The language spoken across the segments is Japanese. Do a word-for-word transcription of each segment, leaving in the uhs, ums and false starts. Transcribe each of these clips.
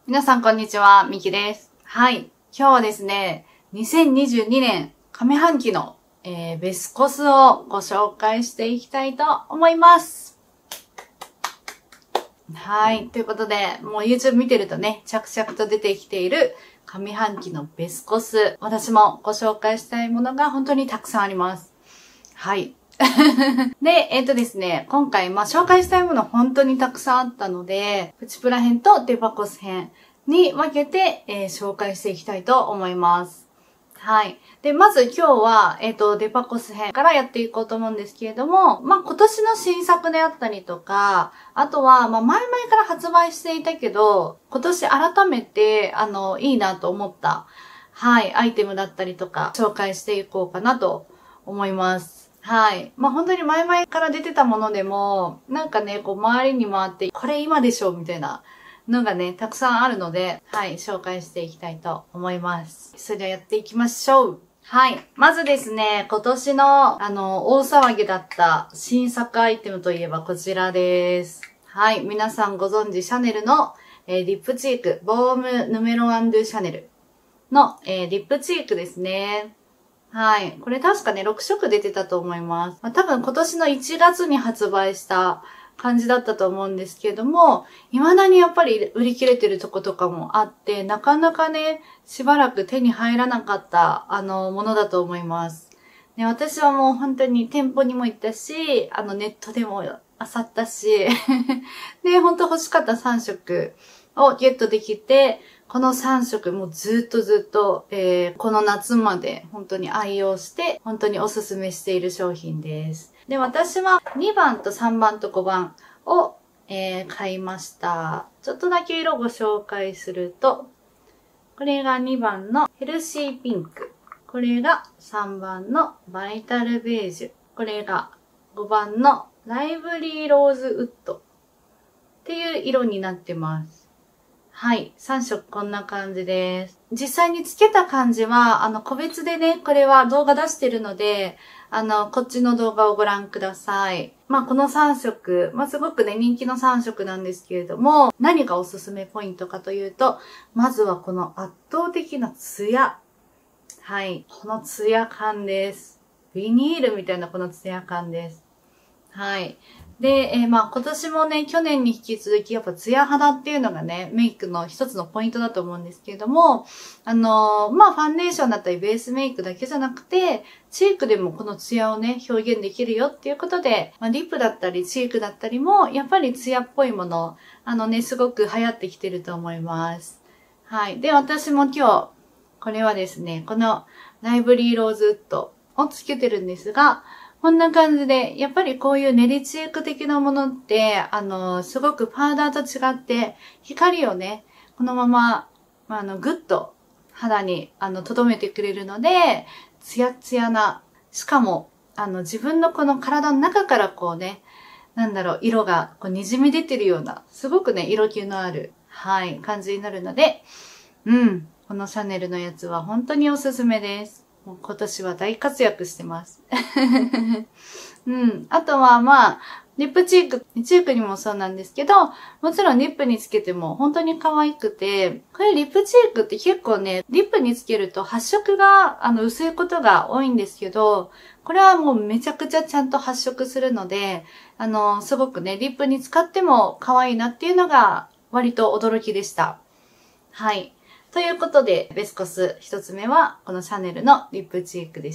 皆さんこんにちは、みきです。はい。今日はですね、にせんにじゅうにねん上半期の、えー、ベスコスをご紹介していきたいと思います。はい。ということで、もう YouTube 見てるとね、着々と出てきている上半期のベスコス。私もご紹介したいものが本当にたくさんあります。はい。で、えっとですね、今回、まあ、紹介したいもの本当にたくさんあったので、プチプラ編とデパコス編に分けて、えー、紹介していきたいと思います。はい。で、まず今日は、えっと、デパコス編からやっていこうと思うんですけれども、まあ、今年の新作であったりとか、あとは、まあ、前々から発売していたけど、今年改めて、あの、いいなと思った、はい、アイテムだったりとか、紹介していこうかなと思います。はい。まあ、本当に前々から出てたものでも、なんかね、こう、周りに回って、これ今でしょみたいなのがね、たくさんあるので、はい、紹介していきたいと思います。それではやっていきましょう。はい。まずですね、今年の、あの、大騒ぎだった新作アイテムといえばこちらです。はい。皆さんご存知、シャネルの、えー、リップチーク、ボームヌメロアンドゥシャネルの、えー、リップチークですね。はい。これ確かね、ろくしょく出てたと思います。まあ、多分今年のいちがつに発売した感じだったと思うんですけれども、未だにやっぱり売り切れてるとことかもあって、なかなかね、しばらく手に入らなかった、あの、ものだと思います。ね、私はもう本当に店舗にも行ったし、あの、ネットでも漁ったし、で、本当欲しかったさんしょくをゲットできて、このさんしょくもずっとずっと、えー、この夏まで本当に愛用して、本当におすすめしている商品です。で、私はにばんとさんばんとごばんを、えー、買いました。ちょっとだけ色ご紹介すると、これがにばんのヘルシーピンク。これがさんばんのバイタルベージュ。これがごばんのライブリーローズウッドっていう色になってます。はい。さんしょくこんな感じです。実際につけた感じは、あの、個別でね、これは動画出してるので、あの、こっちの動画をご覧ください。まあ、このさんしょく、まあ、すごくね、人気のさんしょくなんですけれども、何がおすすめポイントかというと、まずはこの圧倒的なツヤ。はい。このツヤ感です。ビニールみたいなこのツヤ感です。はい。で、えー、まあ今年もね、去年に引き続きやっぱツヤ肌っていうのがね、メイクの一つのポイントだと思うんですけれども、あのー、まあファンデーションだったりベースメイクだけじゃなくて、チークでもこのツヤをね、表現できるよっていうことで、まあ、リップだったりチークだったりも、やっぱりツヤっぽいもの、あのね、すごく流行ってきてると思います。はい。で、私も今日、これはですね、このライブリーローズウッドをつけてるんですが、こんな感じで、やっぱりこういう練りチーク的なものって、あの、すごくパウダーと違って、光をね、このまま、あの、ぐっと肌に、あの、留めてくれるので、ツヤツヤな、しかも、あの、自分のこの体の中からこうね、なんだろう、色がこう滲み出てるような、すごくね、色気のある、はい、感じになるので、うん、このシャネルのやつは本当におすすめです。もう今年は大活躍してます。うん。あとはまあ、リップチーク、チークにもそうなんですけど、もちろんリップにつけても本当に可愛くて、これリップチークって結構ね、リップにつけると発色があの薄いことが多いんですけど、これはもうめちゃくちゃちゃんと発色するので、あの、すごくね、リップに使っても可愛いなっていうのが割と驚きでした。はい。ということで、ベスコス一つ目は、このシャネルのリップチークでした。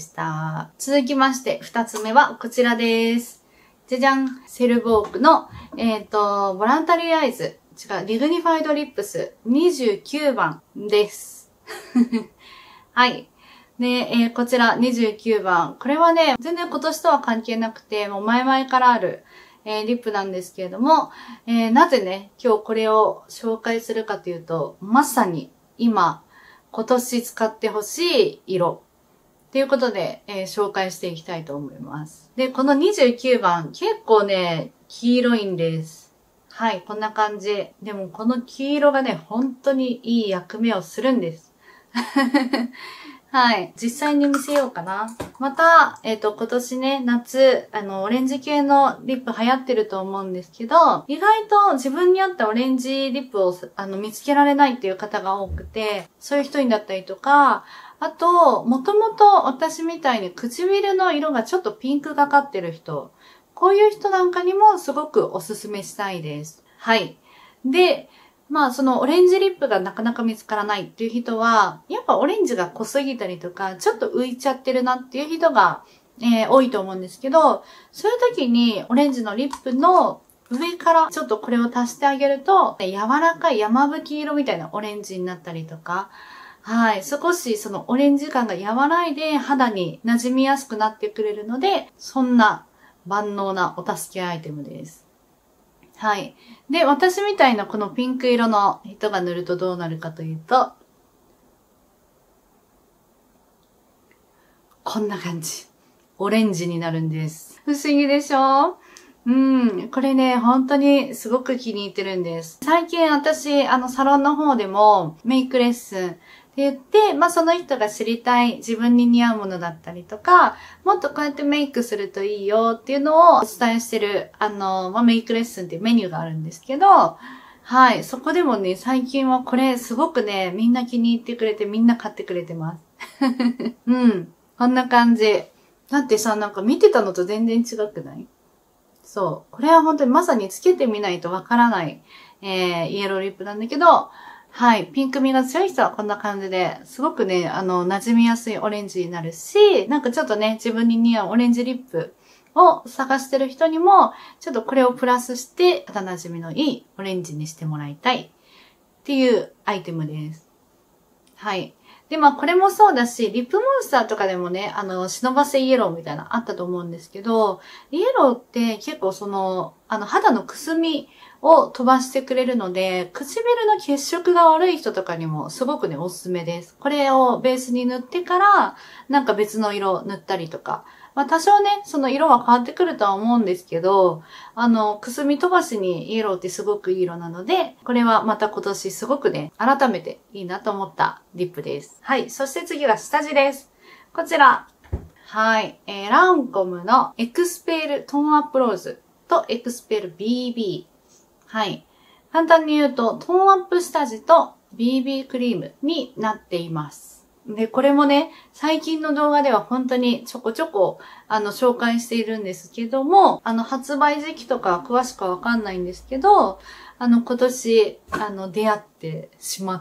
続きまして、二つ目はこちらです。じゃじゃんセルボークの、えっと、ボランタリーアイズ。違う、ディグニファイドリップスにじゅうきゅうばんです。はい。で、えー、こちらにじゅうきゅうばん。これはね、全然今年とは関係なくて、もう前々からある、えー、リップなんですけれども、えー、なぜね、今日これを紹介するかというと、まさに、今、今年使ってほしい色。ということで、えー、紹介していきたいと思います。で、このにじゅうきゅうばん、結構ね、黄色いんです。はい、こんな感じ。でもこの黄色がね、本当にいい役目をするんです。はい、実際に見せようかな。 また、えっと、今年ね、夏、あの、オレンジ系のリップ流行ってると思うんですけど、意外と自分に合ったオレンジリップを、あの、見つけられないっていう方が多くて、そういう人にだったりとか、あと、もともと私みたいに唇の色がちょっとピンクがかってる人、こういう人なんかにもすごくおすすめしたいです。はい。で、まあそのオレンジリップがなかなか見つからないっていう人は、やっぱオレンジが濃すぎたりとか、ちょっと浮いちゃってるなっていう人が、えー、多いと思うんですけど、そういう時にオレンジのリップの上からちょっとこれを足してあげると、柔らかい山吹色みたいなオレンジになったりとか、はい。少しそのオレンジ感が和らいで肌に馴染みやすくなってくれるので、そんな万能なお助けアイテムです。はい。で、私みたいなこのピンク色の人が塗るとどうなるかというと、こんな感じ。オレンジになるんです。不思議でしょ？うん。これね、本当にすごく気に入ってるんです。最近私、あの、サロンの方でもメイクレッスンって言って、まあ、その人が知りたい自分に似合うものだったりとか、もっとこうやってメイクするといいよっていうのをお伝えしてる、あの、まあ、メイクレッスンっていうメニューがあるんですけど、はい。そこでもね、最近はこれすごくね、みんな気に入ってくれてみんな買ってくれてます。うん。こんな感じ。だってさ、なんか見てたのと全然違くない？そう。これは本当にまさにつけてみないとわからない、えー、イエローリップなんだけど、はい。ピンク味が強い人はこんな感じで、すごくね、あの、馴染みやすいオレンジになるし、なんかちょっとね、自分に似合うオレンジリップを探してる人にも、ちょっとこれをプラスして、肌馴染みのいいオレンジにしてもらいたいっていうアイテムです。はい。で、まあこれもそうだし、リップモンスターとかでもね、あの、忍ばせイエローみたいなあったと思うんですけど、イエローって結構その、あの、肌のくすみを飛ばしてくれるので、唇の血色が悪い人とかにもすごくね、おすすめです。これをベースに塗ってから、なんか別の色を塗ったりとか。まあ多少ね、その色は変わってくるとは思うんですけど、あの、くすみ飛ばしにイエローってすごくいい色なので、これはまた今年すごくね、改めていいなと思ったリップです。はい。そして次は下地です。こちら。はい。えー、ランコムのエクスペールトーンアップローズとエクスペール ビービー。はい。簡単に言うと、トーンアップ下地と ビービー クリームになっています。で、これもね、最近の動画では本当にちょこちょこ、あの、紹介しているんですけども、あの、発売時期とか詳しくはわかんないんですけど、あの、今年、あの、出会ってしまった。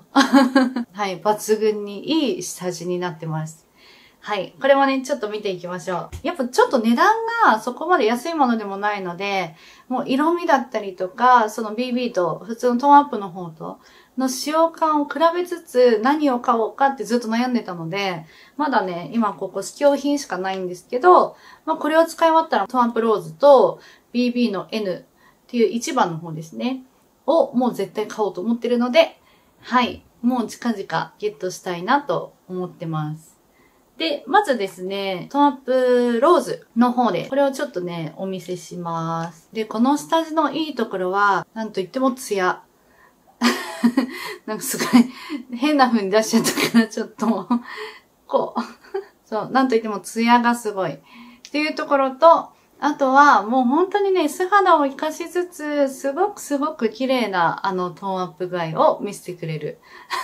はい、抜群にいい下地になってます。はい。これもね、ちょっと見ていきましょう。やっぱちょっと値段がそこまで安いものでもないので、もう色味だったりとか、その ビービー と普通のトーンアップの方との使用感を比べつつ何を買おうかってずっと悩んでたので、まだね、今ここ試供品しかないんですけど、まあこれを使い終わったらトーンアップローズと ビービー の エヌ っていう一番の方ですね、をもう絶対買おうと思ってるので、はい。もう近々ゲットしたいなと思ってます。で、まずですね、トーンアップローズの方で、これをちょっとね、お見せします。で、この下地のいいところは、なんといってもツヤ。なんかすごい、変な風に出しちゃったから、ちょっと、こう。そう、なんといってもツヤがすごい。っていうところと、あとは、もう本当にね、素肌を活かしつつ、すごくすごく綺麗な、あの、トーンアップ具合を見せてくれる。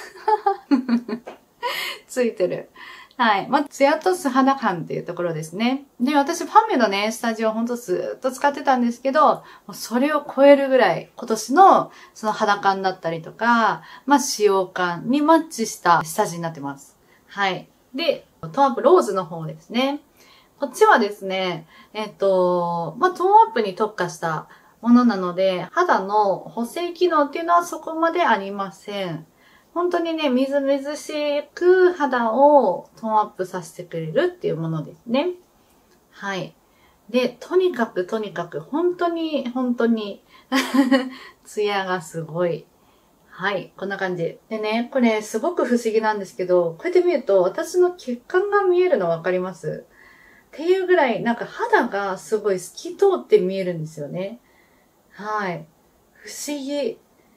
ついてる。はい。まあ、ツヤと素肌感っていうところですね。で、私、ファミのね、スタジオほんとずっと使ってたんですけど、それを超えるぐらい、今年のその肌感だったりとか、まあ、使用感にマッチした下地になってます。はい。で、トーンアップローズの方ですね。こっちはですね、えっと、まあ、トーンアップに特化したものなので、肌の補正機能っていうのはそこまでありません。本当にね、みずみずしく肌をトーンアップさせてくれるっていうものですね。はい。で、とにかくとにかく、本当に本当に、ツヤがすごい。はい。こんな感じ。でね、これすごく不思議なんですけど、こうやって見ると私の血管が見えるのわかります？っていうぐらい、なんか肌がすごい透き通って見えるんですよね。はい。不思議。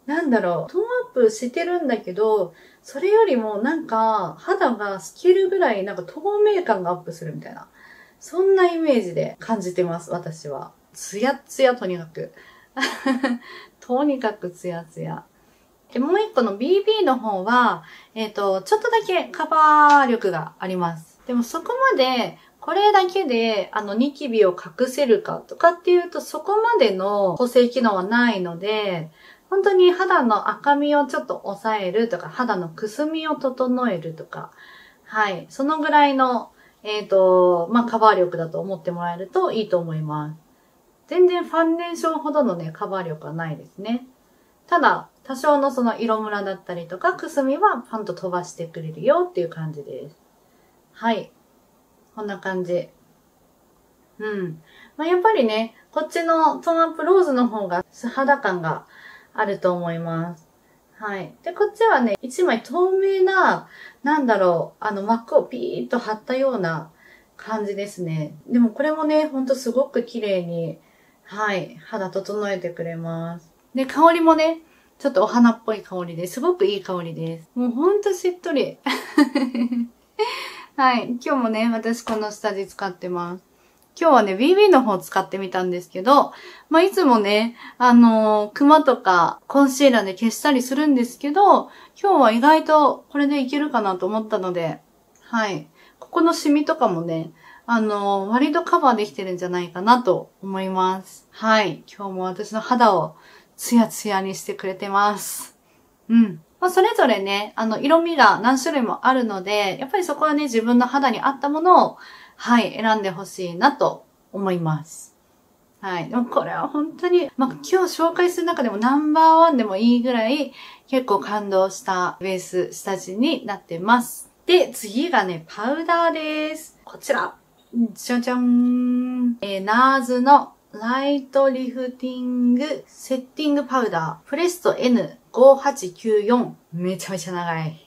なんだろう、トーンアップしてるんだけど、それよりもなんか肌が透けるぐらいなんか透明感がアップするみたいな。そんなイメージで感じてます、私は。ツヤッツヤとにかく。とにかくツヤツヤ。で、もう一個の ビービー の方は、えっと、ちょっとだけカバー力があります。でもそこまで、これだけで、あの、ニキビを隠せるかとかっていうと、そこまでの補正機能はないので、本当に肌の赤みをちょっと抑えるとか、肌のくすみを整えるとか、はい。そのぐらいの、えっと、まあ、カバー力だと思ってもらえるといいと思います。全然ファンデーションほどのね、カバー力はないですね。ただ、多少のその色ムラだったりとか、くすみはパンと飛ばしてくれるよっていう感じです。はい。こんな感じ。うん。まあ、やっぱりね、こっちのトーンアップローズの方が素肌感があると思います。はい。で、こっちはね、一枚透明な、なんだろう、あの膜をピーッと貼ったような感じですね。でもこれもね、ほんとすごく綺麗に、はい、肌整えてくれます。で、香りもね、ちょっとお花っぽい香りですごくいい香りです。もうほんとしっとり。はい。今日もね、私この下地使ってます。今日はね、ビービー の方使ってみたんですけど、まあ、いつもね、あのー、クマとかコンシーラーで消したりするんですけど、今日は意外とこれでいけるかなと思ったので、はい。ここのシミとかもね、あのー、割とカバーできてるんじゃないかなと思います。はい。今日も私の肌をツヤツヤにしてくれてます。うん。まあ、それぞれね、あの、色味が何種類もあるので、やっぱりそこはね、自分の肌に合ったものを、はい、選んでほしいなと思います。はい。でもこれは本当に、まあ、今日紹介する中でもナンバーワンでもいいぐらい、結構感動したベース下地になってます。で、次がね、パウダーです。こちら。じゃじゃーん。えー、ナーズのライトリフティングセッティングパウダー。プレスト エヌごはちきゅうよん。めちゃめちゃ長い。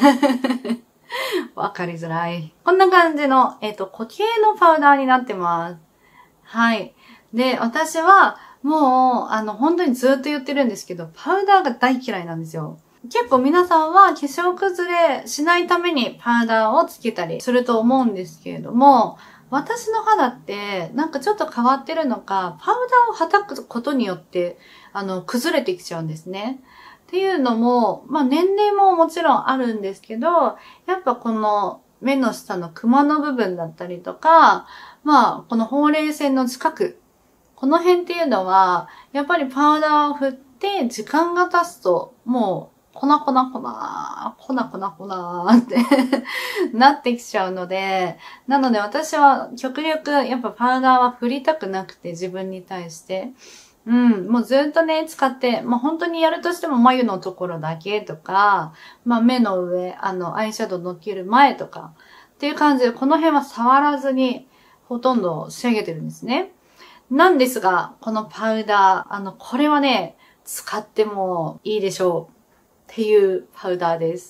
わかりづらい。こんな感じの、えっと、固形のパウダーになってます。はい。で、私は、もう、あの、本当にずっと言ってるんですけど、パウダーが大嫌いなんですよ。結構皆さんは化粧崩れしないためにパウダーをつけたりすると思うんですけれども、私の肌ってなんかちょっと変わってるのか、パウダーをはたくことによって、あの、崩れてきちゃうんですね。っていうのも、まあ年齢ももちろんあるんですけど、やっぱこの目の下のクマの部分だったりとか、まあこのほうれい線の近く、この辺っていうのは、やっぱりパウダーを振って時間が経つと、もう粉粉粉、粉粉粉ってなってきちゃうので、なので私は極力やっぱパウダーは振りたくなくて自分に対して。うん、もうずっとね、使って、まあ本当にやるとしても眉のところだけとか、まあ目の上、あの、アイシャドウのっける前とか、っていう感じで、この辺は触らずに、ほとんど仕上げてるんですね。なんですが、このパウダー、あの、これはね、使ってもいいでしょう。っていうパウダーです。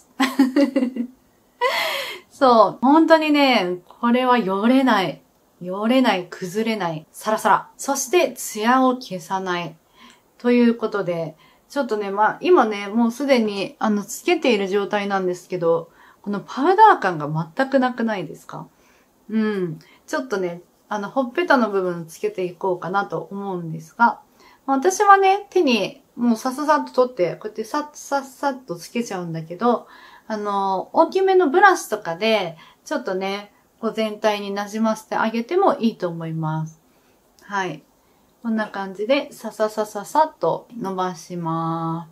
そう、本当にね、これはよれない。よれない、崩れない、サラサラ。そして、ツヤを消さない。ということで、ちょっとね、まあ、今ね、もうすでに、あの、つけている状態なんですけど、このパウダー感が全くなくないですか？うん。ちょっとね、あの、ほっぺたの部分つけていこうかなと思うんですが、私はね、手にもうさささっと取って、こうやってさっさっさっとつけちゃうんだけど、あの、大きめのブラシとかで、ちょっとね、こう全体に馴染ませてあげてもいいと思います。はい。こんな感じで、さささささっと伸ばします。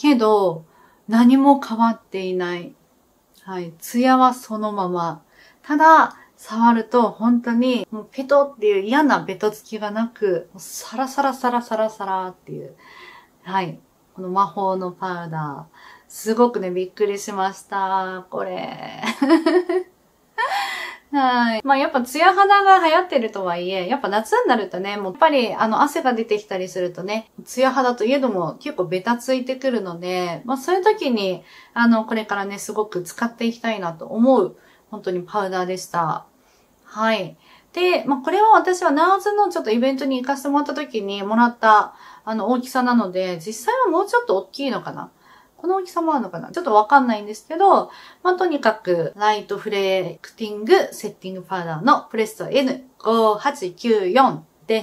けど、何も変わっていない。はい。ツヤはそのまま。ただ、触ると本当に、もうペトっていう嫌なベトつきがなく、サラサラサラサラサラっていう。はい。この魔法のパウダー。すごくね、びっくりしました。これ。はい。まあやっぱツヤ肌が流行ってるとはいえ、やっぱ夏になるとね、もうやっぱりあの汗が出てきたりするとね、ツヤ肌といえども結構ベタついてくるので、まあそういう時に、あの、これからね、すごく使っていきたいなと思う、本当にパウダーでした。はい。で、まあこれは私はナーズのちょっとイベントに行かせてもらった時にもらった、 あの、大きさなので、実際はもうちょっと大きいのかな。この大きさもあるのかなちょっとわかんないんですけど、まあ、とにかく、ライトフレクティングセッティングパウダーのプレスト エヌごはちきゅうよん です。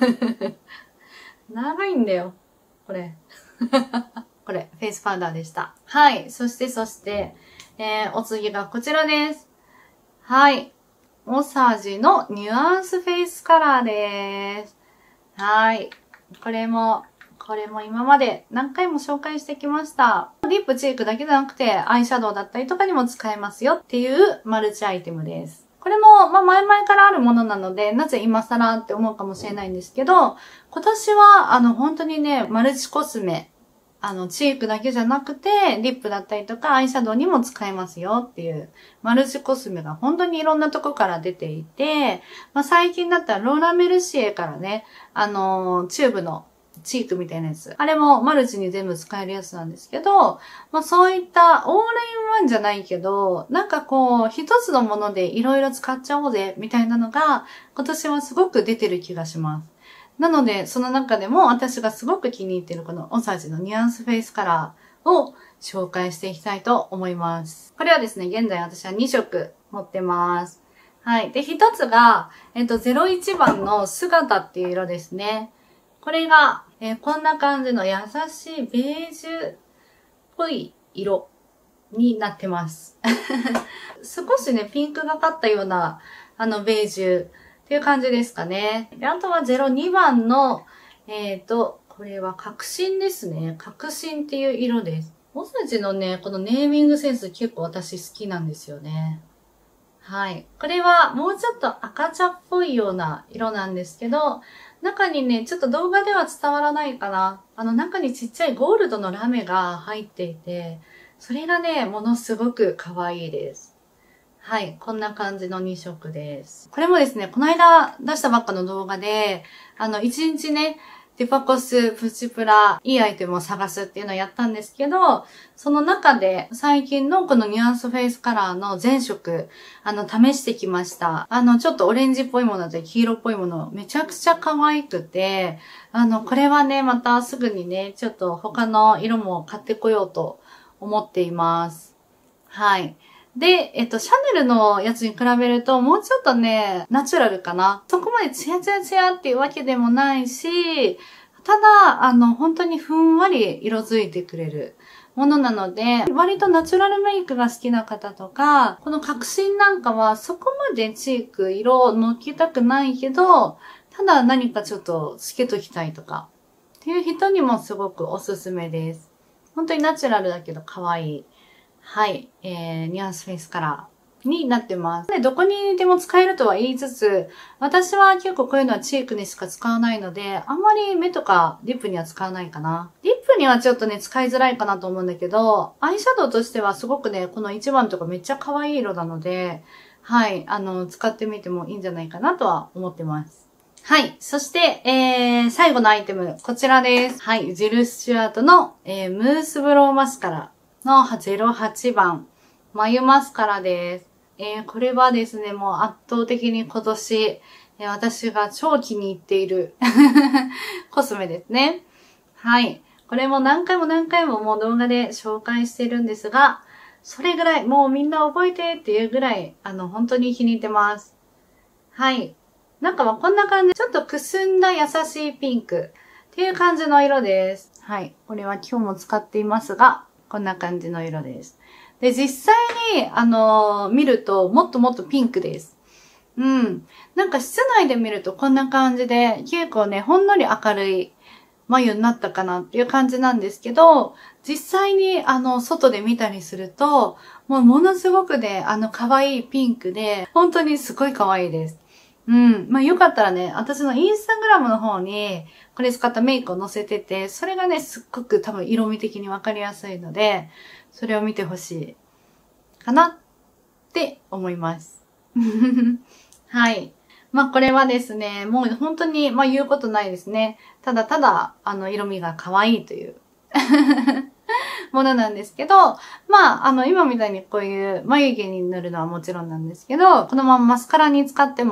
長いんだよ。これ。これ、フェイスパウダーでした。はい。そして、そして、えー、お次がこちらです。はい。モサージのニュアンスフェイスカラーです。はい。これも、これも今まで何回も紹介してきました。リップ、チークだけじゃなくて、アイシャドウだったりとかにも使えますよっていうマルチアイテムです。これも、まあ、前々からあるものなので、なぜ今更って思うかもしれないんですけど、今年は、あの、本当にね、マルチコスメ、あの、チークだけじゃなくて、リップだったりとか、アイシャドウにも使えますよっていう、マルチコスメが本当にいろんなとこから出ていて、まあ、最近だったらローラ・メルシエからね、あの、チューブのチークみたいなやつ。あれもマルチに全部使えるやつなんですけど、まあそういったオールインワンじゃないけど、なんかこう、一つのものでいろいろ使っちゃおうぜ、みたいなのが、今年はすごく出てる気がします。なので、その中でも私がすごく気に入っているこのオサジのニュアンスフェイスカラーを紹介していきたいと思います。これはですね、現在私はにしょく持ってます。はい。で、一つが、えっと、ゼロいちばんの姿っていう色ですね。これが、えー、こんな感じの優しいベージュっぽい色になってます。少しね、ピンクがかったような、あの、ベージュっていう感じですかね。で、あとはゼロにばんの、えっと、これは革新ですね。革新っていう色です。モサジのね、このネーミングセンス結構私好きなんですよね。はい。これはもうちょっと赤茶っぽいような色なんですけど、中にね、ちょっと動画では伝わらないかな。あの中にちっちゃいゴールドのラメが入っていて、それがね、ものすごく可愛いです。はい。こんな感じのにしょくです。これもですね、この間出したばっかの動画で、あの、いちにちね、デュパコス、プチプラ、いいアイテムを探すっていうのをやったんですけど、その中で最近のこのニュアンスフェイスカラーの全色、あの、試してきました。あの、ちょっとオレンジっぽいもので黄色っぽいもの、めちゃくちゃ可愛くて、あの、これはね、またすぐにね、ちょっと他の色も買ってこようと思っています。はい。で、えっと、シャネルのやつに比べると、もうちょっとね、ナチュラルかな。そこまでツヤツヤツヤっていうわけでもないし、ただ、あの、本当にふんわり色づいてくれるものなので、割とナチュラルメイクが好きな方とか、この革新なんかはそこまでチーク色をのっけたくないけど、ただ何かちょっとつけときたいとか、っていう人にもすごくおすすめです。本当にナチュラルだけど可愛い。はい、えー、ニュアンスフェイスカラーになってます。で、どこにでも使えるとは言いつつ、私は結構こういうのはチークにしか使わないので、あんまり目とかリップには使わないかな。リップにはちょっとね、使いづらいかなと思うんだけど、アイシャドウとしてはすごくね、このいちばんとかめっちゃ可愛い色なので、はい、あの、使ってみてもいいんじゃないかなとは思ってます。はい。そして、えー、最後のアイテム、こちらです。はい。ジル・スチュアートの、えー、ムースブローマスカラのゼロはちばん、眉マスカラです。えー、これはですね、もう圧倒的に今年、えー、私が超気に入っているコスメですね。はい。これも何回も何回ももう動画で紹介してるんですが、それぐらい、もうみんな覚えてっていうぐらい、あの、本当に気に入ってます。はい。中はこんな感じ。ちょっとくすんだ優しいピンクっていう感じの色です。はい。これは今日も使っていますが、こんな感じの色です。で、実際に、あのー、見ると、もっともっとピンクです。うん。なんか室内で見るとこんな感じで、結構ね、ほんのり明るい眉になったかなっていう感じなんですけど、実際に、あの、外で見たりすると、もうものすごくね、あの、可愛いピンクで、本当にすごい可愛いです。うん。まあ、よかったらね、私のインスタグラムの方に、これ使ったメイクを載せてて、それがね、すっごく多分色味的にわかりやすいので、それを見てほしいかなって思います。はい。まあ、これはですね、もう本当に、まあ、言うことないですね。ただただ、あの、色味が可愛いというものなんですけど、まあ、あの、今みたいにこういう眉毛に塗るのはもちろんなんですけど、このままマスカラに使っても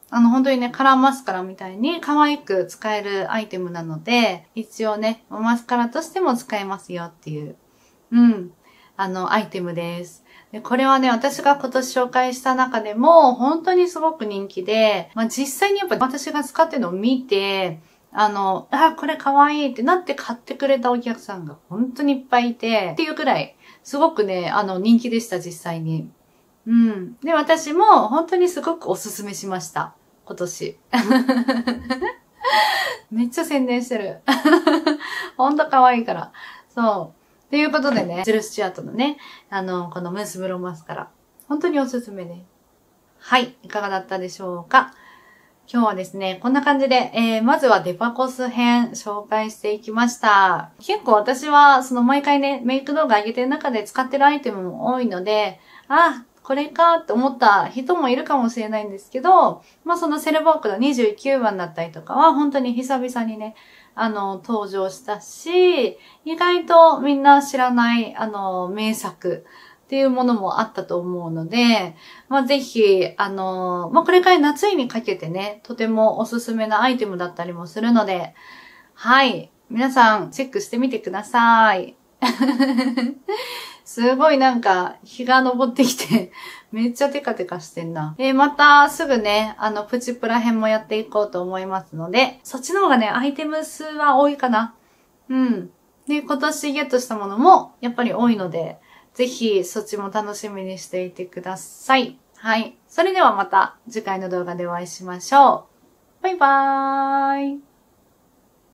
あの、本当にね、カラーマスカラみたいに可愛く使えるアイテムなので、一応ね、マスカラとしても使えますよっていう、うん、あの、アイテムです。で、これはね、私が今年紹介した中でも、本当にすごく人気で、まあ、実際にやっぱ私が使ってるのを見て、あの、あ、これ可愛いってなって買ってくれたお客さんが本当にいっぱいいて、っていうくらい、すごくね、あの、人気でした、実際に。うん。で、私も本当にすごくおすすめしました。今年。めっちゃ宣伝してる。ほんと可愛いから。そう。ということでね、ジル・スチュアートのね、あの、このムースブローマスカラ。本当におすすめです。はい。いかがだったでしょうか。今日はですね、こんな感じで、えー、まずはデパコス編紹介していきました。結構私は、その毎回ね、メイク動画上げてる中で使ってるアイテムも多いので、あ、これかって思った人もいるかもしれないんですけど、まあそのセルボークのにじゅうきゅうばんだったりとかは、本当に久々にね、あの、登場したし、意外とみんな知らない、あの、名作っていうものもあったと思うので、まあ、ぜひ、あのー、まあ、これから夏にかけてね、とてもおすすめなアイテムだったりもするので、はい。皆さん、チェックしてみてください。すごいなんか、日が昇ってきて、めっちゃテカテカしてんな。えー、またすぐね、あの、プチプラ編もやっていこうと思いますので、そっちの方がね、アイテム数は多いかな。うん。で、今年ゲットしたものも、やっぱり多いので、ぜひそっちも楽しみにしていてください。はい。それではまた次回の動画でお会いしましょう。バイバーイ。